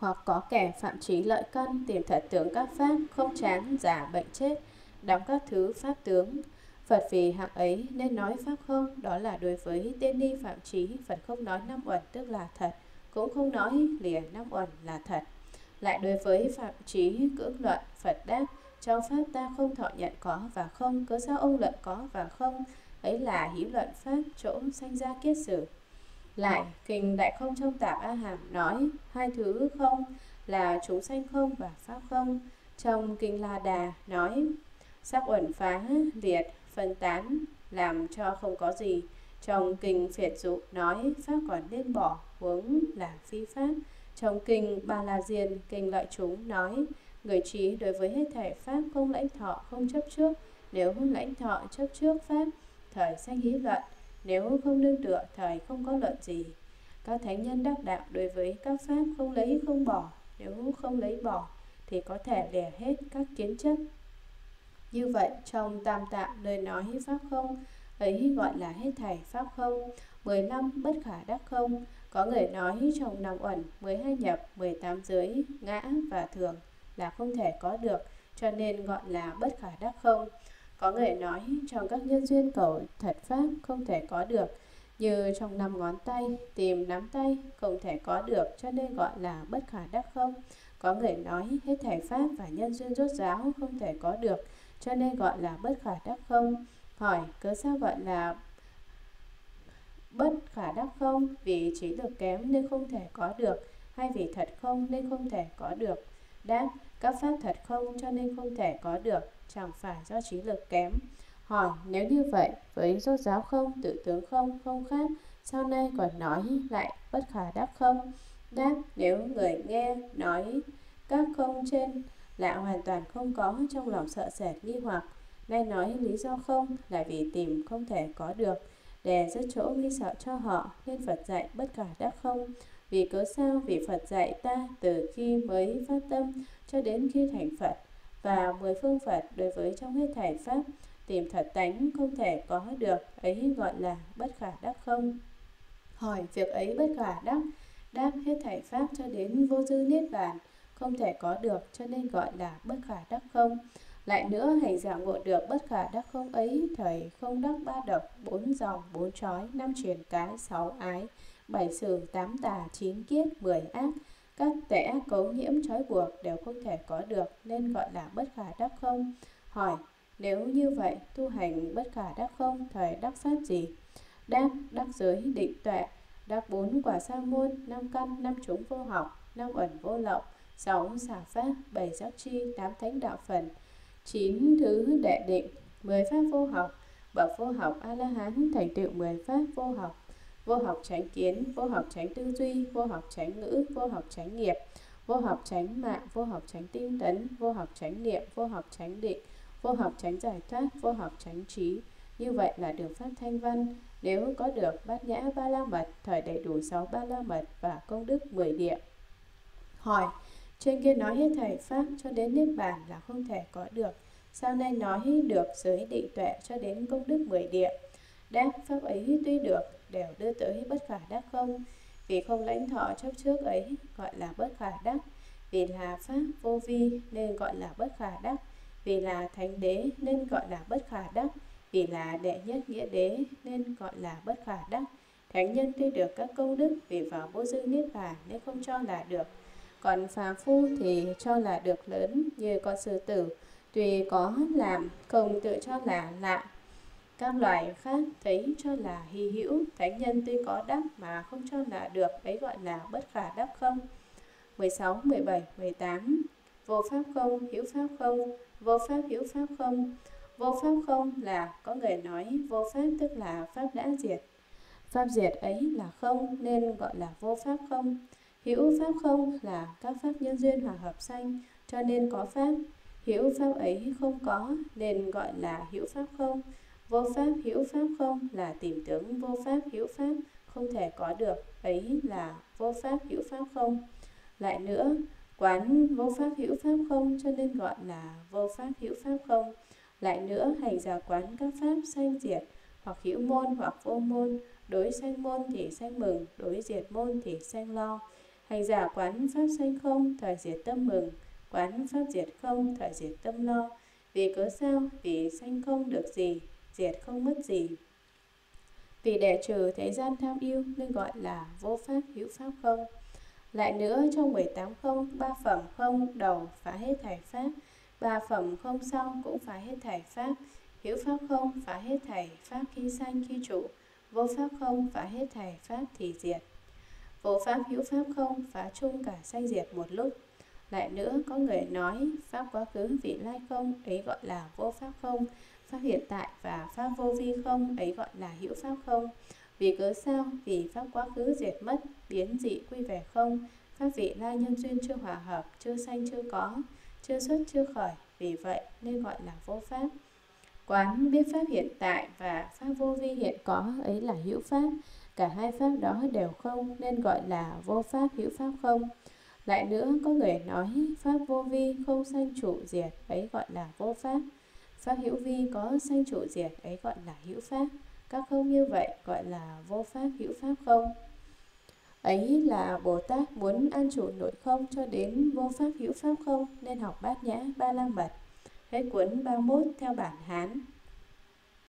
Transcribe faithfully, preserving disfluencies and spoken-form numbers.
Hoặc có kẻ phạm trí lợi căn, tìm thật tướng các pháp, không chán giả bệnh chết, đóng các thứ pháp tướng. Phật vì hạng ấy nên nói pháp không, đó là đối với tiên ni phạm trí. Phật không nói năm uẩn tức là thật, cũng không nói lìa năm uẩn là thật. Lại đối với phạm trí cưỡng luận, Phật đáp: trong pháp ta không thọ nhận có và không, cớ sao ông luận có và không? Ấy là hí luận pháp, chỗ sanh ra kiết sử. Lại kinh Đại Không trong Tạp A Hàm nói hai thứ không là chúng sanh không và pháp không. Trong kinh La Đà nói sắc uẩn phá liệt phân tán làm cho không có gì. Trong kinh Phiệt Dụ nói pháp còn nên bỏ, huống là phi pháp. Trong kinh Ba La Diên, kinh Lợi Chúng nói người trí đối với hết thảy pháp không lãnh thọ, không chấp trước. Nếu lãnh thọ chấp trước pháp, thời sanh hí luận. Nếu không nương tựa, thời không có luận gì. Các thánh nhân đắc đạo đối với các pháp không lấy không bỏ. Nếu không lấy bỏ thì có thể lìa hết các kiến chấp. Như vậy trong tam tạng nơi nói pháp không ấy gọi là hết thảy pháp không. Mười lăm bất khả đắc không. Có người nói trong năm uẩn, mười hai nhập, mười tám giới, ngã và thường là không thể có được, cho nên gọi là bất khả đắc không. Có người nói trong các nhân duyên cầu thật pháp không thể có được, như trong năm ngón tay, tìm nắm tay không thể có được, cho nên gọi là bất khả đắc không. Có người nói hết thảy pháp và nhân duyên rốt ráo không thể có được, cho nên gọi là bất khả đắc không. Hỏi cớ sao gọi là bất khả đắc không? Vì trí lực kém nên không thể có được, hay vì thật không nên không thể có được? Đáp: các pháp thật không cho nên không thể có được, chẳng phải do trí lực kém. Hỏi nếu như vậy, với rốt ráo không, tự tướng không, không khác, sau này còn nói lại bất khả đắc không? Đáp: nếu người nghe nói các không trên là hoàn toàn không có, trong lòng sợ sệt nghi hoặc, nay nói lý do không là vì tìm không thể có được, để rất chỗ nghi sợ cho họ, nên Phật dạy bất khả đắc không. Vì cớ sao? Vì Phật dạy ta từ khi mới phát tâm cho đến khi thành Phật, và mười phương Phật đối với trong hết thảy pháp tìm thật tánh không thể có được, ấy gọi là bất khả đắc không. Hỏi việc ấy bất khả đắc? Đáp: hết thảy pháp cho đến vô dư niết bàn không thể có được, cho nên gọi là bất khả đắc không. Lại nữa, hành giả ngộ được bất khả đắc không ấy, thời không đắc ba độc, bốn dòng, bốn trói, năm truyền cái, sáu ái, bảy sử, tám tà, chín kiết, mười ác, các tệ ác cấu nhiễm trói buộc đều không thể có được, nên gọi là bất khả đắc không. Hỏi nếu như vậy, tu hành bất khả đắc không, thời đắc pháp gì? Đáp: đắc giới định tuệ, đắc bốn quả sa môn, năm căn, năm chúng vô học, năm uẩn vô lậu, sáu xả pháp, bảy giác chi, tám thánh đạo phần, chín thứ đệ định, mười pháp vô học. Bậc vô học A La Hán thành tựu mười pháp vô học: vô học chánh kiến, vô học chánh tư duy, vô học chánh ngữ, vô học chánh nghiệp, vô học chánh mạng, vô học chánh tinh tấn, vô học chánh niệm, vô học chánh định, vô học chánh giải thoát, vô học chánh trí. Như vậy là được pháp thanh văn. Nếu có được bát nhã ba la mật, thời đầy đủ sáu ba la mật và công đức mười địa. Hỏi trên kia nói hết thảy pháp cho đến niết bàn là không thể có được, sau này nói được giới định tuệ cho đến công đức mười địa? Đáp: pháp ấy tuy được đều đưa tới bất khả đắc không. Vì không lãnh thọ chấp trước ấy gọi là bất khả đắc. Vì là pháp vô vi nên gọi là bất khả đắc. Vì là thánh đế nên gọi là bất khả đắc. Vì là đệ nhất nghĩa đế nên gọi là bất khả đắc. Thánh nhân tuy được các công đức vì vào vô dư niết bàn nên không cho là được. Còn phàm phu thì cho là được lớn, như con sư tử, tuy có làm không tự cho là lạ. Các loài khác thấy cho là hy hữu, thánh nhân tuy có đắc mà không cho là được, ấy gọi là bất khả đắc không. Mười sáu, mười bảy, mười tám. Vô pháp không, hữu pháp không, vô pháp hữu pháp không. Vô pháp không là có người nói vô pháp tức là pháp đã diệt. Pháp diệt ấy là không nên gọi là vô pháp không. Hữu pháp không là các pháp nhân duyên hòa hợp sanh, cho nên có pháp. Hữu pháp ấy không có nên gọi là hữu pháp không. Vô pháp hữu pháp không là tìm tướng vô pháp hữu pháp không thể có được, ấy là vô pháp hữu pháp không. Lại nữa, quán vô pháp hữu pháp không cho nên gọi là vô pháp hữu pháp không. Lại nữa, hành giả quán các pháp sanh diệt, hoặc hữu môn hoặc vô môn, đối sanh môn thì sanh mừng, đối diệt môn thì sanh lo. Hành giả quán pháp sanh không, thời diệt tâm mừng, quán pháp diệt không, thời diệt tâm lo. Vì cớ sao? Vì sanh không được gì, diệt không mất gì. Vì để trừ thế gian tham yêu nên gọi là vô pháp hữu pháp không. Lại nữa, trong mười tám không, ba phẩm không đầu phá hết thảy pháp, ba phẩm không sau cũng phá hết thảy pháp. Hữu pháp không phá hết thảy pháp khi sanh khi trụ, vô pháp không phá hết thảy pháp thì diệt. Vô pháp hữu pháp không phá chung cả sanh diệt một lúc. Lại nữa, có người nói pháp quá khứ vị lai không, ấy gọi là vô pháp không. Pháp hiện tại và pháp vô vi không, ấy gọi là hữu pháp không. Vì cớ sao? Vì pháp quá khứ diệt mất, biến dị quy về không. Pháp vị lai nhân duyên chưa hòa hợp, chưa sanh chưa có, chưa xuất chưa khởi. Vì vậy nên gọi là vô pháp. Quán biết pháp hiện tại và pháp vô vi hiện có, ấy là hữu pháp. Cả hai pháp đó đều không nên gọi là vô pháp hữu pháp không. Lại nữa, có người nói pháp vô vi không sanh trụ diệt, ấy gọi là vô pháp. Pháp hữu vi có sanh trụ diệt, ấy gọi là hữu pháp. Các không như vậy gọi là vô pháp hữu pháp không. Ấy là Bồ Tát muốn an trụ nội không cho đến vô pháp hữu pháp không nên học Bát Nhã Ba La Mật. Hết cuốn ba mươi mốt theo bản Hán.